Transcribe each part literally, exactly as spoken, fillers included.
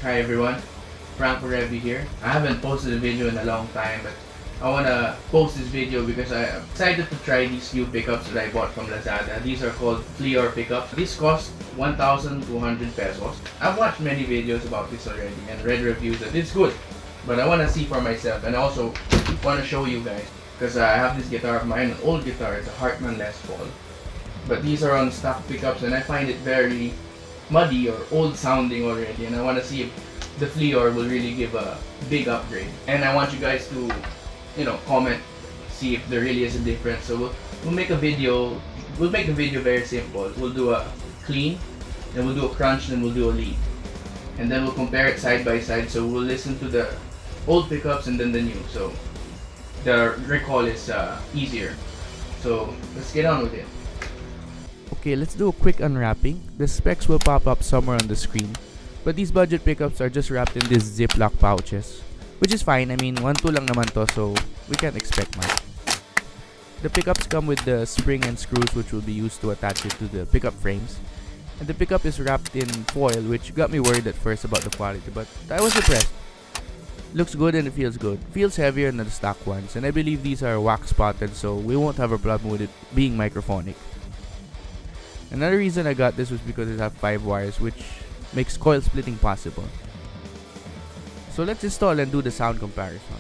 Hi everyone, Franco Revy here. I haven't posted a video in a long time, but I wanna post this video because I'm excited to try these new pickups that I bought from Lazada. These are called Fleor pickups. These cost one thousand two hundred pesos. I've watched many videos about this already and read reviews that it's good, but I wanna see for myself, and I also wanna show you guys because I have this guitar of mine, an old guitar. It's a Hartman Les Paul, but these are on stock pickups, and I find it very muddy or old sounding already, and I want to see if the Fleor will really give a big upgrade. And I want you guys to, you know, comment, see if there really is a difference. So we'll, we'll make a video, we'll make the video very simple. We'll do a clean, then we'll do a crunch, then we'll do a lead, and then we'll compare it side by side. So we'll listen to the old pickups and then the new, so the recall is uh, easier. So let's get on with it. Okay, let's do a quick unwrapping. The specs will pop up somewhere on the screen, but these budget pickups are just wrapped in these Ziploc pouches, which is fine. I mean, one two lang naman to, so we can't expect much. The pickups come with the spring and screws, which will be used to attach it to the pickup frames, and the pickup is wrapped in foil, which got me worried at first about the quality, but I was impressed. Looks good and it feels good. Feels heavier than the stock ones, and I believe these are wax spotted, so we won't have a problem with it being microphonic. Another reason I got this was because it has five wires, which makes coil splitting possible. So let's install and do the sound comparison.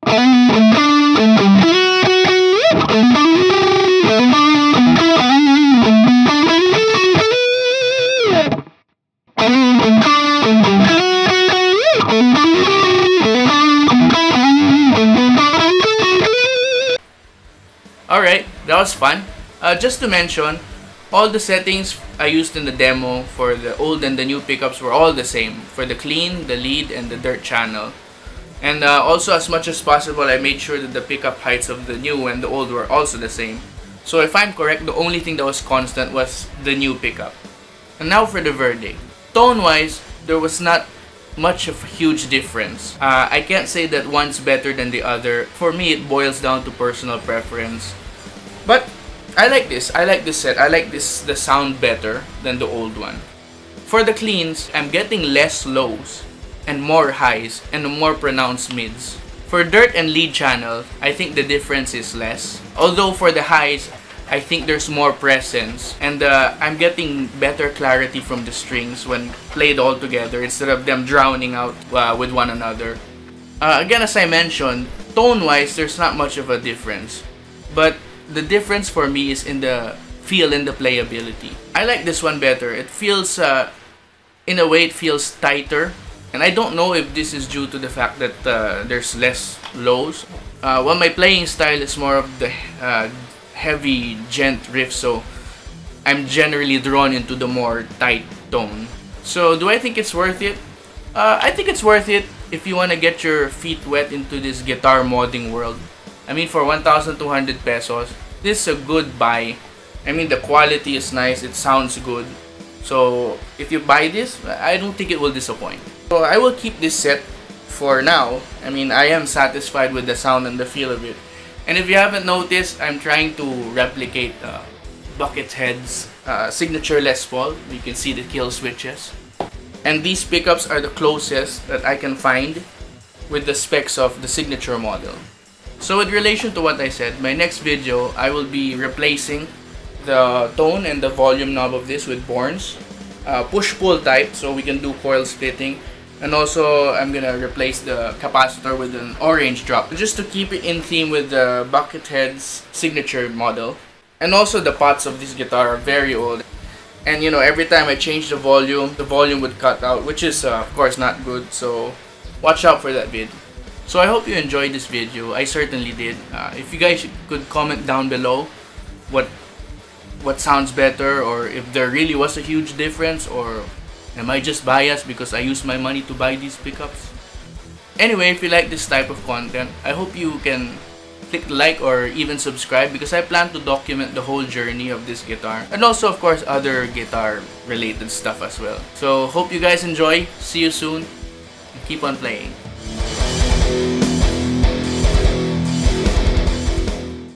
Alright, that was fun. Uh, just to mention, all the settings I used in the demo for the old and the new pickups were all the same for the clean, the lead, and the dirt channel. And uh, also, as much as possible, I made sure that the pickup heights of the new and the old were also the same. So if I'm correct, the only thing that was constant was the new pickup. And now for the verdict. Tone-wise, there was not much of a huge difference. Uh, I can't say that one's better than the other. For me, it boils down to personal preference. But I like this. I like this set. I like this the sound better than the old one. For the cleans, I'm getting less lows and more highs and more pronounced mids. For dirt and lead channel, I think the difference is less. Although for the highs, I think there's more presence, and uh, I'm getting better clarity from the strings when played all together instead of them drowning out uh, with one another. Uh, again, as I mentioned, tone-wise, there's not much of a difference. But the difference for me is in the feel and the playability. I like this one better. It feels, uh, in a way, it feels tighter. And I don't know if this is due to the fact that uh, there's less lows. Uh, well, my playing style is more of the uh, heavy gent riff, so I'm generally drawn into the more tight tone. So do I think it's worth it? Uh, I think it's worth it if you want to get your feet wet into this guitar modding world. I mean, for one thousand two hundred pesos, this is a good buy. I mean, the quality is nice, it sounds good. So if you buy this, I don't think it will disappoint. So I will keep this set for now. I mean, I am satisfied with the sound and the feel of it. And if you haven't noticed, I'm trying to replicate uh, Buckethead's uh, signature Les Paul. You can see the kill switches. And these pickups are the closest that I can find with the specs of the signature model. So with relation to what I said, my next video, I will be replacing the tone and the volume knob of this with Borns. Uh, push-pull type, so we can do coil splitting. And also, I'm gonna replace the capacitor with an orange drop, just to keep it in theme with the Buckethead's signature model. And also, the pots of this guitar are very old. And you know, every time I change the volume, the volume would cut out, which is uh, of course not good. So watch out for that vid. So I hope you enjoyed this video. I certainly did. Uh, if you guys could comment down below what what sounds better, or if there really was a huge difference, or am I just biased because I used my money to buy these pickups? Anyway, if you like this type of content, I hope you can click like or even subscribe, because I plan to document the whole journey of this guitar, and also of course other guitar related stuff as well. So hope you guys enjoy. See you soon and keep on playing.